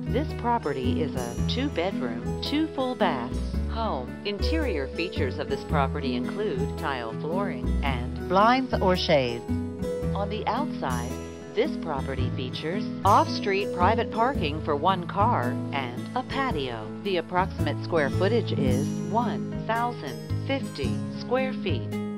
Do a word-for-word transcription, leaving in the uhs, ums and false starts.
This property is a two-bedroom, two full baths home. Interior features of this property include tile flooring and blinds or shades. On the outside, this property features off-street private parking for one car and a patio. The approximate square footage is one thousand fifty square feet.